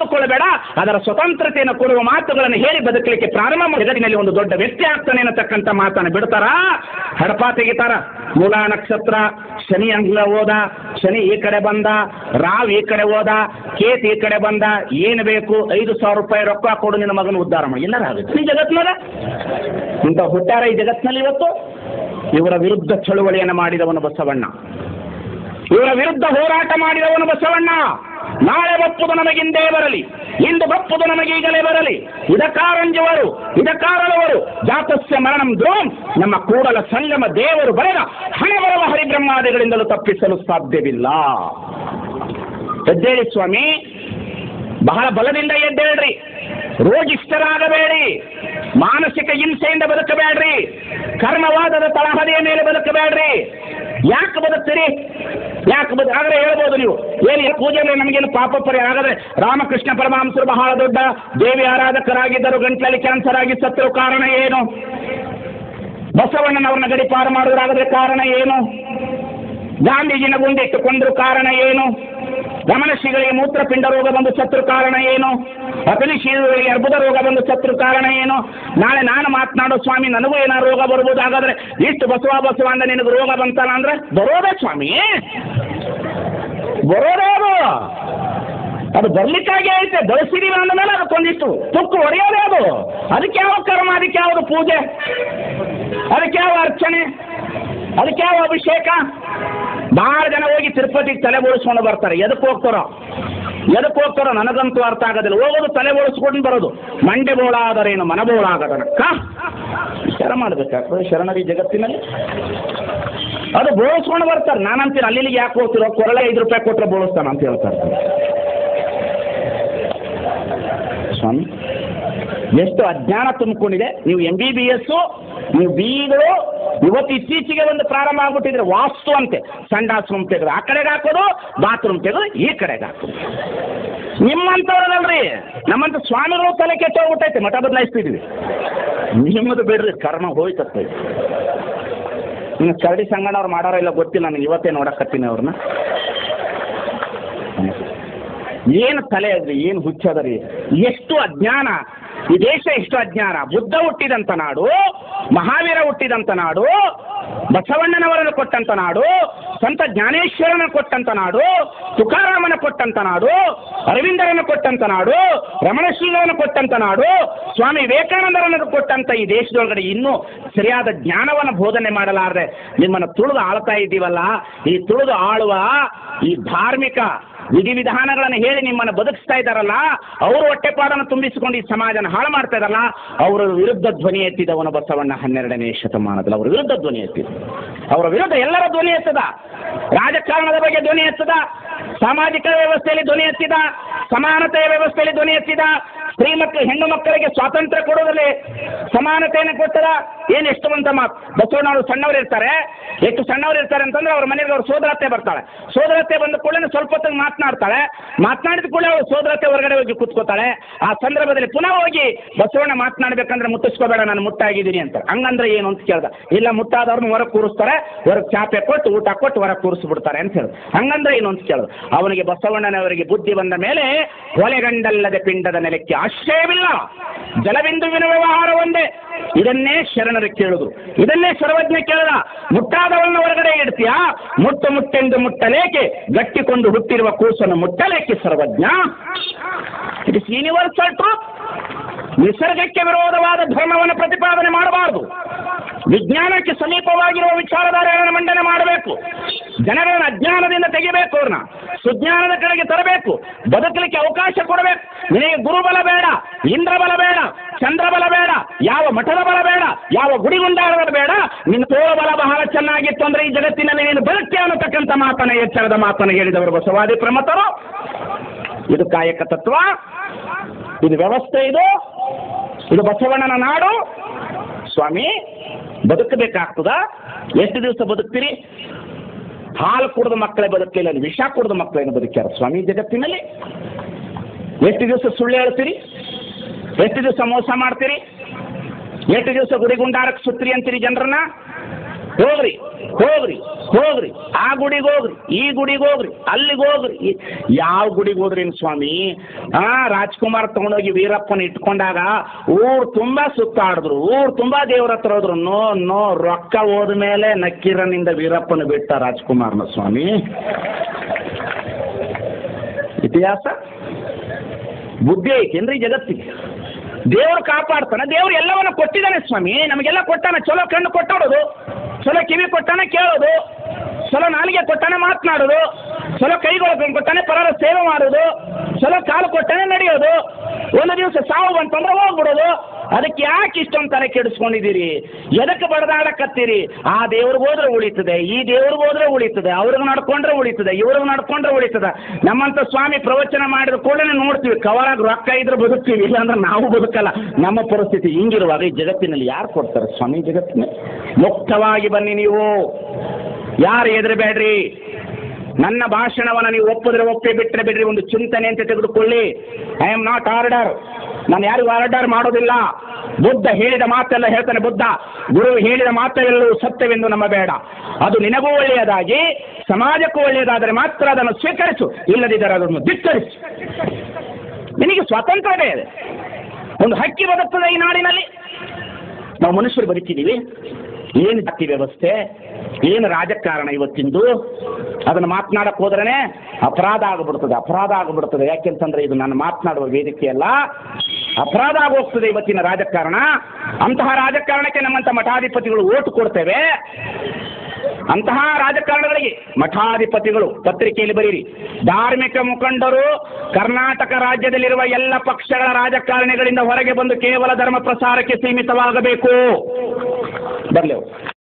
ಅಂದುಕೊಳ್ಳಬೇಡ. ಅದರ ಸ್ವತಂತ್ರತೆಯನ್ನು ಕೊಡುವ ಮಾತುಗಳನ್ನು ಹೇಳಿ ಬದುಕಲಿಕ್ಕೆ ಪ್ರಾರಂಭ ಜಗತ್ತಿನಲ್ಲಿ ಒಂದು ದೊಡ್ಡ ವ್ಯಕ್ತಿ ಆಗ್ತಾನೆ ಅನ್ನತಕ್ಕಂಥ ಮಾತನ್ನು ಬಿಡ್ತಾರ, ಹಡಪ ತೆಗಿತಾರ. ಮೂಲ ನಕ್ಷತ್ರ ಶನಿ ಅಂಗ್ಲ ಹೋದ, ಶನಿ ಈ ಕಡೆ ಬಂದ, ರಾವ್ ಈ ಕಡೆ ಹೋದ, ಕೇತ್ ಈ ಕಡೆ ಬಂದ. ಏನು ಬೇಕು? 5,000 ರೂಪಾಯಿ ರೊಕ್ಕ ಕೊಡು, ನಿನ್ನ ಮಗನ ಉದ್ಧಾರ ಮಾಡಿ. ಎಲ್ಲರ ಆಗುತ್ತೆ ಈ ಜಗತ್ತಿನಾಗ. ಇಂಥ ಹುಟ್ಟಾರ ಈ ಜಗತ್ತಿನಲ್ಲಿ ಇವತ್ತು. ಇವರ ವಿರುದ್ಧ ಚಳುವಳಿಯನ್ನು ಮಾಡಿದವನು ಬಸವಣ್ಣ, ಇವರ ವಿರುದ್ಧ ಹೋರಾಟ ಮಾಡಿದವನು ಬಸವಣ್ಣ. ನಾಳೆ ಬಪ್ಪುದು ನಮಗಿಂದೇ ಬರಲಿ, ಇಂದು ಬಪ್ಪುದು ನಮಗೀಗಲೇ ಬರಲಿ. ಇದಕ್ಕಾರಂಜವರು ಇದಕ್ಕಾರಳವರು ಜಾತಸ್ಯ ಮರಣಂ ದ್ರೋಮ್. ನಮ್ಮ ಕೂಡಲ ಸಂಗಮ ದೇವರು ಬರೆದ ಹಣೆ ಬರವ ಹರಿಬ್ರಹ್ಮಾದಿಗಳಿಂದಲೂ ತಪ್ಪಿಸಲು ಸಾಧ್ಯವಿಲ್ಲ. ಎದ್ದೇಳಿ ಸ್ವಾಮಿ, ಬಹಳ ಬಲದಿಂದ ಎದ್ದೇಳ್ರಿ. ರೋಗಿಷ್ಠರಾಗಬೇಡಿ, ಮಾನಸಿಕ ಹಿಂಸೆಯಿಂದ ಬದುಕಬೇಡ್ರಿ, ಕರ್ಮವಾದದ ತಳಹದಿಯ ಮೇಲೆ ಬದುಕಬೇಡ್ರಿ. ಯಾಕೆ ಬದುಕ್ತೀರಿ? ಆದರೆ ಹೇಳ್ಬೋದು ನೀವು, ಏನು ಪೂಜೆ ನಮಗೇನು ಪಾಪ ಪರಿಹಾರ? ಹಾಗಾದ್ರೆ ರಾಮಕೃಷ್ಣ ಪರಮಹಂಸರು ಬಹಳ ದೊಡ್ಡ ದೇವಿ ಆರಾಧಕರಾಗಿದ್ದರು, ಗಂಟ್ಲಲ್ಲಿ ಕ್ಯಾನ್ಸರ್ ಆಗಿ ಸತ್ತರು, ಕಾರಣ ಏನು? ಬಸವಣ್ಣನವ್ರನ್ನ ಗಡಿಪಾರು ಮಾಡೋದಾಗದ್ರೆ ಕಾರಣ ಏನು? ಗಾಂಧೀಜಿನ ಗುಂಡಿಟ್ಟುಕೊಂಡ್ರು, ಕಾರಣ ಏನು? ರಮಣಶ್ರೀಗಳಿಗೆ ಮೂತ್ರಪಿಂಡ ರೋಗ ಬಂದು ಸತ್ರು, ಕಾರಣ ಏನು? ಅಪನಿಶೀಲಗಳಿಗೆ ಅರ್ಬುದ ರೋಗ ಬಂದು ಸತ್ರು, ಕಾರಣ ಏನು? ನಾಳೆ ನಾನು ಮಾತನಾಡೋ ಸ್ವಾಮಿ ನನಗೂ ಏನಾರು ರೋಗ ಬರ್ಬೋದು, ಹಾಗಾದ್ರೆ ಇಷ್ಟು ಬಸವ ಅಂದ್ರೆ ನಿನಗೆ ರೋಗ ಬಂತಲ್ಲ ಅಂದ್ರೆ ಬರೋದೇ ಸ್ವಾಮಿ, ಬರೋದೇ ಅದು ಬರ್ಲಿಕ್ಕಾಗಿ ಐತೆ. ಬೆಳೆಸಿದೀವಿ ಅಂದ ಮೇಲೆ ಅದಕ್ಕೊಂದಿಷ್ಟು ತುಕ್ಕು ಹೊಡೆಯೋದೇ ಅದು. ಅದಕ್ಕೆ ಯಾವ ಕರ್ಮ, ಅದಕ್ಕೆ ಯಾವುದು ಪೂಜೆ, ಅದಕ್ಕೆ ಯಾವ ಅರ್ಚನೆ, ಅದಕ್ಕೆ ಯಾವ ಅಭಿಷೇಕ? ಬಹಳ ಜನ ಹೋಗಿ ತಿರುಪತಿಗೆ ತಲೆ ಬೋಳಿಸ್ಕೊಂಡು ಬರ್ತಾರೆ. ಎದಕ್ಕೆ ಹೋಗ್ತಾರೋ ನನಗಂತೂ ಅರ್ಥ ಆಗೋದಿಲ್ಲ. ಹೋಗೋದು ತಲೆ ಬೋಳಿಸ್ಕೊಂಡು ಬರೋದು. ಮಂಡೆ ಬೋಳಾದರೇನು ಮನ ಬೋಳಾಗದನಕ್ಕ ಶರ ಮಾಡ್ಬೇಕಾಗ್ತದೆ ಶರಣರಿ ಜಗತ್ತಿನಲ್ಲಿ. ಅದು ಬೋಳಿಸ್ಕೊಂಡು ಬರ್ತಾರೆ. ನಾನಂತೀನಿ ಅಲ್ಲಿಗೆ ಯಾಕೆ ಹೋಗ್ತಿರೋ, ಕೊರಳೆ 5 ರೂಪಾಯಿ ಕೊಟ್ಟರೆ ಬೋಳಿಸ್ತಾನ ಅಂತ ಹೇಳ್ತಾರೆ. ಸ್ವಾಮಿ, ಎಷ್ಟು ಅಜ್ಞಾನ ತುಂಬಿಕೊಂಡಿದೆ. ನೀವು MBBS, ನೀವು BEಗಳು ಇವತ್ತು ಇತ್ತೀಚೆಗೆ ಒಂದು ಪ್ರಾರಂಭ ಆಗ್ಬಿಟ್ಟಿದ್ರೆ ವಾಸ್ತು ಅಂತೆ. ಸಂಡಾಸ್ ರೂಮ್ ತೆಗೆದು ಆ ಕಡೆಗೆ ಹಾಕೋದು, ಬಾತ್ರೂಮ್ ತೆಗೆದು ಈ ಕಡೆಗೆ ಹಾಕೋದು. ನಿಮ್ಮಂಥವ್ರದಲ್ರಿ, ನಮ್ಮಂತ ಸ್ವಾಮಿಗಳು ತಲೆ ಕೆಟ್ಟೋಗ್ಬಿಟ್ಟೈತೆ, ಮಠ ಬದಲಾಯಿಸ್ತಿದ್ವಿ. ನಿಮ್ಮದು ಬಿಡ್ರಿ, ಕರ್ಮ ಹೋಯ್ತಪ್ಪ. ಇನ್ನು ಕರಡಿ ಸಂಗಣ್ಣವ್ರು ಮಾಡಾರೋ ಇಲ್ಲ ಗೊತ್ತಿಲ್ಲ ನನಗೆ, ಇವತ್ತೇ ನೋಡಕತ್ತೀನಿ ಅವ್ರನ್ನ. ಏನು ತಲೆ ಅದ್ರಿ, ಏನು ಹುಚ್ಚದರಿ, ಎಷ್ಟು ಅಜ್ಞಾನ ಈ ದೇಶ, ಎಷ್ಟು ಅಜ್ಞಾನ. ಬುದ್ಧ ಹುಟ್ಟಿದಂಥ ನಾಡು, ಮಹಾವೀರ ಹುಟ್ಟಿದಂಥ ನಾಡು, ಬಸವಣ್ಣನವರನ್ನು ಕೊಟ್ಟಂತ ನಾಡು, ಸಂತ ಜ್ಞಾನೇಶ್ವರನ ಕೊಟ್ಟಂತ ನಾಡು, ತುಕಾರಾಮನ ಕೊಟ್ಟಂತ ನಾಡು, ಅರವಿಂದರನ್ನು ಕೊಟ್ಟಂತ ನಾಡು, ರಮಣಶ್ರೀಗಳನ್ನು ಕೊಟ್ಟಂತ ನಾಡು, ಸ್ವಾಮಿ ವಿವೇಕಾನಂದರನ್ನು ಕೊಟ್ಟಂತ ಈ ದೇಶದೊಳಗಡೆ ಇನ್ನೂ ಸರಿಯಾದ ಜ್ಞಾನವನ್ನು ಬೋಧನೆ ಮಾಡಲಾರದೆ ನಿಮ್ಮನ್ನು ತುಳಿದು ಆಳ್ತಾ ಇದ್ದೀವಲ್ಲ. ಈ ತುಳಿದು ಆಳುವ ಈ ಧಾರ್ಮಿಕ ವಿಧಿವಿಧಾನಗಳನ್ನು ಹೇಳಿ ನಿಮ್ಮನ್ನು ಬದುಕಿಸ್ತಾ ಇದ್ದಾರಲ್ಲ, ಅವರು ಹೊಟ್ಟೆಪಾಡನ್ನು ತುಂಬಿಸಿಕೊಂಡು ಈ ಸಮಾಜನ ಹಾಳು ಮಾಡ್ತಾ ಇದ್ದಾರಲ್ಲ, ಅವರ ವಿರುದ್ಧ ಧ್ವನಿ ಎತ್ತಿದವನು ಬಸವಣ್ಣ 12ನೇ ಶತಮಾನದಲ್ಲಿ. ಅವರ ವಿರುದ್ಧ ಧ್ವನಿ ಎತ್ತಿದ, ಅವರ ವಿರುದ್ಧ ಎಲ್ಲರ ಧ್ವನಿ ಎತ್ತದ. ರಾಜಕಾರಣದ ಬಗ್ಗೆ ಧ್ವನಿ ಎತ್ತದ, ಸಾಮಾಜಿಕ ವ್ಯವಸ್ಥೆಯಲ್ಲಿ ಧ್ವನಿ ಎತ್ತಿದ, ಸಮಾನತೆಯ ವ್ಯವಸ್ಥೆಯಲ್ಲಿ ಧ್ವನಿ ಎತ್ತಿದ, ಸ್ತ್ರೀ ಮಕ್ಕಳು ಹೆಣ್ಣು ಮಕ್ಕಳಿಗೆ ಸ್ವಾತಂತ್ರ್ಯ ಕೊಡೋದ್ರಲ್ಲಿ ಸಮಾನತೆಯನ್ನು ಕೊಟ್ಟದ. ಏನು ಎಷ್ಟು ಅಂತ ಮಾತು. ಬಸವಣ್ಣವರು ಸಣ್ಣವರು ಇರ್ತಾರೆ, ಎಷ್ಟು ಸಣ್ಣವರು ಇರ್ತಾರೆ ಅಂತಂದ್ರೆ ಅವ್ರ ಮನೆಗೆ ಅವ್ರ ಸೋದರತ್ತೆ ಬರ್ತಾಳೆ. ಸೋದರತ್ತೆ ಬಂದ ಕೂಡಲೇ ಸ್ವಲ್ಪ ಹೊತ್ತಿಗೆ ಮಾತನಾಡ್ತಾಳೆ. ಮಾತನಾಡಿದ ಕೂಡಲೇ ಅವ್ರು ಸೋದರತ್ತೆ ಹೊರಗಡೆ ಹೋಗಿ ಕೂತ್ಕೋತಾಳೆ. ಆ ಸಂದರ್ಭದಲ್ಲಿ ಪುನಃ ಹೋಗಿ ಬಸವಣ್ಣ ಮಾತನಾಡ್ಬೇಕಂದ್ರೆ ಮುಟ್ಟಿಸ್ಕೋಬೇಡ, ನಾನು ಮುಟ್ಟಾಗಿದ್ದೀನಿ ಅಂತ. ಹಂಗಂದ್ರೆ ಏನು ಅಂತ ಕೇಳ್ದ. ಇಲ್ಲ, ಮುಟ್ಟಾದವ್ರನ್ನ ಹೊರಗೆ ಕೂರಿಸ್ತಾರೆ, ಹೊರಗೆ ಚಾಪೆ ಕೊಟ್ಟು ಊಟ ಕೊಟ್ಟು ಹೊರಗೆ ಕೂರಿಸ್ಬಿಡ್ತಾರೆ ಅಂತ ಹೇಳಿದ್ರು. ಹಂಗಂದ್ರೆ ಏನು ಅಂತ ಕೇಳಿದ್ರು. ಅವನಿಗೆ ಬಸವಣ್ಣನವರಿಗೆ ಬುದ್ಧಿ ಬಂದ ಮೇಲೆ ಹೊಲೆಗಂಡಲ್ಲದೆ ಪಿಂಡದ ನೆಲಕ್ಕೆ ಆಶ್ರಯವಿಲ್ಲ, ಜಲಬಿಂದುವಿನ ವ್ಯವಹಾರ ಒಂದೇ. ಇದನ್ನೇ ಶರಣರು ಕೇಳುದು, ಇದನ್ನೇ ಸರ್ವಜ್ಞ ಕೇಳದ. ಮುಟ್ಟಾದವಳನ್ನ ಹೊರಗಡೆ ಇಡ್ತೀಯಾ, ಮುಟ್ಟೆಂದು ಮುಟ್ಟಲೇಕೆ, ಗಟ್ಟಿಕೊಂಡು ಹುಟ್ಟಿರುವ ಕೂಸನ್ನು ಮುಟ್ಟಲೇಕೆ Sarvajna. It is universal truth. ನಿಸರ್ಗಕ್ಕೆ ವಿರೋಧವಾದ ಧರ್ಮವನ್ನು ಪ್ರತಿಪಾದನೆ ಮಾಡಬಾರದು. ವಿಜ್ಞಾನಕ್ಕೆ ಸಮೀಪವಾಗಿರುವ ವಿಚಾರಧಾರೆಗಳನ್ನು ಮಂಡನೆ ಮಾಡಬೇಕು. ಜನರನ್ನು ಅಜ್ಞಾನದಿಂದ ತೆಗಿಬೇಕು, ಅವ್ರನ್ನ ಸುಜ್ಞಾನದ ಕಡೆಗೆ ತರಬೇಕು, ಬದುಕಲಿಕ್ಕೆ ಅವಕಾಶ ಕೊಡಬೇಕು. ನಿನಗೆ ಗುರುಬಲ ಬೇಡ, ಇಂದ್ರಬಲ ಬೇಡ, ಚಂದ್ರಬಲ ಬೇಡ, ಯಾವ ಮಠದ ಬಲ ಬೇಡ, ಯಾವ ಗುಡಿಗುಂಡಾರದ ಬೇಡ. ನಿನ್ನ ತೋಳಬಲ ಬಹಳ ಚೆನ್ನಾಗಿತ್ತು ಅಂದ್ರೆ ಈ ಜಗತ್ತಿನಲ್ಲಿ ನೀನು ಬದುಕಿ ಅನ್ನತಕ್ಕಂಥ ಮಾತನ್ನ, ಎಚ್ಚರದ ಮಾತನ್ನು ಹೇಳಿದವರು ಬಸವಾದಿ ಪ್ರಮತರು. ಇದು ಕಾಯಕ ತತ್ವ, ಇದು ವ್ಯವಸ್ಥೆ, ಇದು ಬಸವಣ್ಣನ ನಾಡು. ಸ್ವಾಮಿ, ಬದುಕಬೇಕಾಗ್ತದ? ಎಷ್ಟು ದಿವಸ ಬದುಕ್ತೀರಿ? ಹಾಲು ಕುಡಿದ ಮಕ್ಕಳೇ ಬದುಕಲಿಲ್ಲ, ವಿಷ ಕುಡಿದ ಮಕ್ಕಳೇನು ಬದುಕ್ಯಾರ ಸ್ವಾಮಿ ಜಗತ್ತಿನಲ್ಲಿ? ಎಷ್ಟು ದಿವಸ ಸುಳ್ಳು ಹೇಳ್ತೀರಿ? ಎಷ್ಟು ದಿವಸ ಮೋಸ ಮಾಡ್ತೀರಿ? ಎಷ್ಟು ದಿವಸ ಗುಡಿಗುಂಡಾರಕ್ಕೆ ಸುತ್ರಿ ಅಂತೀರಿ ಜನರನ್ನ? ಹೋಗ್ರಿ, ಹೋಗ್ರಿ ಹೋಗ್ರಿ, ಆ ಗುಡಿಗೆ ಹೋಗ್ರಿ, ಈ ಗುಡಿಗೆ ಹೋಗ್ರಿ, ಅಲ್ಲಿಗೆ ಹೋಗ್ರಿ. ಯಾವ ಗುಡಿಗೆ ಹೋದ್ರಿ ಸ್ವಾಮಿ? ರಾಜ್ಕುಮಾರ್ ತಗೊಂಡೋಗಿ ವೀರಪ್ಪನ ಇಟ್ಕೊಂಡಾಗ ಊರು ತುಂಬಾ ಸುತ್ತಾಡಿದ್ರು, ಊರು ತುಂಬಾ ದೇವ್ರ ಹತ್ರ ಹೋದ್ರು. ನೋ ರೊಕ್ಕ ಹೋದ್ಮೇಲೆ ನಕ್ಕೀರನಿಂದ ವೀರಪ್ಪನ ಬಿಟ್ಟ ರಾಜ್ಕುಮಾರ್ನ ಸ್ವಾಮಿ. ಇತಿಹಾಸ ಬುದ್ಧಿ ಐತೇನ್ರಿ ಜಗತ್ತಿಗೆ? ದೇವ್ರು ಕಾಪಾಡ್ತಾನೆ, ದೇವ್ರು ಎಲ್ಲವನ್ನ ಕೊಟ್ಟಿದ್ದಾನೆ ಸ್ವಾಮಿ, ನಮಗೆಲ್ಲ ಕೊಟ್ಟಾನ. ಚಲೋ ಕಣ್ಣು ಕೊಟ್ಟೋಡೋದು, ಚಲೋ ಕಿವಿ ಕೊಟ್ಟಾನೆ ಕೇಳೋದು, ಚಲೋ ನಾಲಿಗೆ ಕೊಟ್ಟಾನೆ ಮಾತನಾಡೋದು, ಚಲೋ ಕೈಗಳು ಕೊಟ್ಟಾನೆ ಪರರ ಸೇವೆ ಮಾಡೋದು, ಚಲೋ ಕಾಲು ಕೊಟ್ಟಾನೆ ನಡೆಯೋದು. ಒಂದು ದಿವಸ ಸಾವು ಬಂತಂದ್ರೆ ಹೋಗ್ಬಿಡೋದು. ಅದಕ್ಕೆ ಯಾಕೆ ಇಷ್ಟೊಂದು ತಲೆ ಕೆಡಿಸ್ಕೊಂಡಿದ್ದೀರಿ? ಎದಕ್ಕೆ ಬಡದಾಡಕತ್ತೀರಿ? ಆ ದೇವ್ರಿಗೆ ಹೋದ್ರೆ ಉಳಿತದೆ, ಈ ದೇವ್ರಿಗೆ ಹೋದ್ರೆ ಉಳಿತದೆ, ಅವ್ರಿಗೆ ನಡ್ಕೊಂಡ್ರೆ ಉಳಿತದೆ, ಇವ್ರಿಗೆ ನಡ್ಕೊಂಡ್ರೆ ಉಳಿತದೆ. ನಮ್ಮಂತ ಸ್ವಾಮಿ ಪ್ರವಚನ ಮಾಡಿದ ಕೂಡಲೇ ನೋಡ್ತೀವಿ, ಕವರಾಗ ರೊಕ್ಕ ಇದ್ರೆ ಬದುಕ್ತೀವಿ, ಇಲ್ಲಾಂದ್ರೆ ನಾವು ಬದುಕಲ್ಲ. ನಮ್ಮ ಪರಿಸ್ಥಿತಿ ಹಿಂಗಿರುವಾಗ ಈ ಜಗತ್ತಿನಲ್ಲಿ ಯಾರು ಕೊಡ್ತಾರೆ ಸ್ವಾಮಿ? ಜಗತ್ತಿನಲ್ಲಿ ಮುಕ್ತವಾಗಿ ಬನ್ನಿ ನೀವು, ಯಾರು ಹೆದರಬೇಡ್ರಿ. ನನ್ನ ಭಾಷಣವನ್ನು ನೀವು ಒಪ್ಪಿದ್ರೆ ಒಪ್ಪಿ, ಬಿಟ್ಟರೆ ಬಿಡ್ರಿ. ಒಂದು ಚಿಂತನೆ ಅಂತ ತೆಗೆದುಕೊಳ್ಳಿ. ಐ ಆಮ್ ನಾಟ್ ಆರ್ಡರ್, ನಾನು ಯಾರಿಗೂ ಆರ್ಡರ್ ಮಾಡೋದಿಲ್ಲ. ಬುದ್ಧ ಹೇಳಿದ ಮಾತೆಲ್ಲ ಹೇಳ್ತಾನೆ ಬುದ್ಧ. ಗುರು ಹೇಳಿದ ಮಾತೆಲ್ಲವೂ ಸತ್ಯವೆಂದು ನಂಬಬೇಡ. ಅದು ನಿನಗೂ ಒಳ್ಳೆಯದಾಗಿ ಸಮಾಜಕ್ಕೂ ಒಳ್ಳೆಯದಾದರೆ ಮಾತ್ರ ಅದನ್ನು ಸ್ವೀಕರಿಸು, ಇಲ್ಲದಿದ್ದರೆ ಅದನ್ನು ಧಿಕ್ಕರಿಸು. ನಿನಗೆ ಸ್ವಾತಂತ್ರ್ಯವೇ ಇದೆ. ಒಂದು ಹಕ್ಕಿ ಬದುಕ್ತದೆ ಈ ನಾಡಿನಲ್ಲಿ. ನಾವು ಮನುಷ್ಯರು ಬದುಕಿದ್ದೀವಿ. ಏನು ಜಾತಿ ವ್ಯವಸ್ಥೆ, ಏನು ರಾಜಕಾರಣ ಇವತ್ತಿಂದು, ಅದನ್ನು ಮಾತನಾಡಕ್ಕೆ ಹೋದ್ರೇ ಅಪರಾಧ ಆಗಿಬಿಡ್ತದೆ. ಯಾಕೆಂತಂದ್ರೆ ಇದು ನಾನು ಮಾತನಾಡುವ ವೇದಿಕೆ ಅಲ್ಲ, ಅಪರಾಧ ಆಗೋಗ್ತದೆ ಇವತ್ತಿನ ರಾಜಕಾರಣ. ಅಂತಹ ರಾಜಕಾರಣಕ್ಕೆ ನಮ್ಮಂಥ ಮಠಾಧಿಪತಿಗಳು ಓಟು ಕೊಡ್ತೇವೆ. ಅಂತಹ ರಾಜಕಾರಣಗಳಿಗೆ ಮಠಾಧಿಪತಿಗಳು, ಪತ್ರಿಕೆಯಲ್ಲಿ ಬರೀರಿ, ಧಾರ್ಮಿಕ ಮುಖಂಡರು ಕರ್ನಾಟಕ ರಾಜ್ಯದಲ್ಲಿರುವ ಎಲ್ಲ ಪಕ್ಷಗಳ ರಾಜಕಾರಣಿಗಳಿಂದ ಹೊರಗೆ ಬಂದು ಕೇವಲ ಧರ್ಮ ಪ್ರಸಾರಕ್ಕೆ ಸೀಮಿತವಾಗಬೇಕು. ಬರಲಿ.